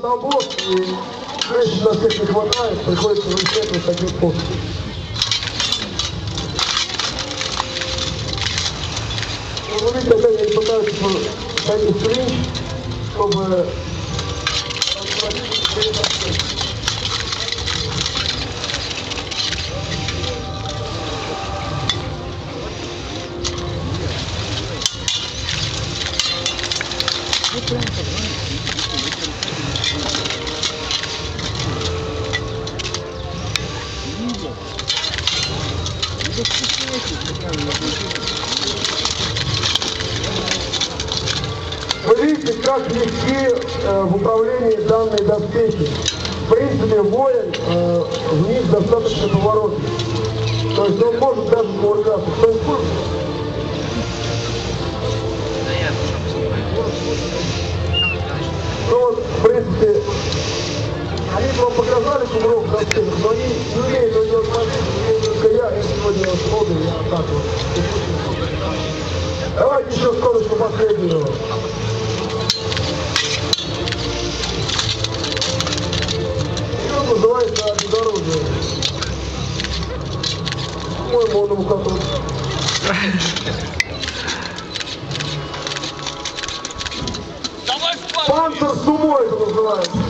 на блок, и средств на всех не хватает, приходится вычислять вот такие способы. Вы видите, опять я пытаюсь пойти в клинч, чтобы... Вы видите, как легки в управлении данной доспехи. В принципе, воин в них достаточно поворотный. То есть он может даже кувыркаться. Кто-нибудь может? Ну вот, в принципе, они вам показали кувырок в доспехах, но они не умеют его делать позицию, только я сегодня сходу, я так вот. Давайте еще скоростью последнего. Что называется бездорожье? По-моему, он ему как-то... Панцер сумо это называется.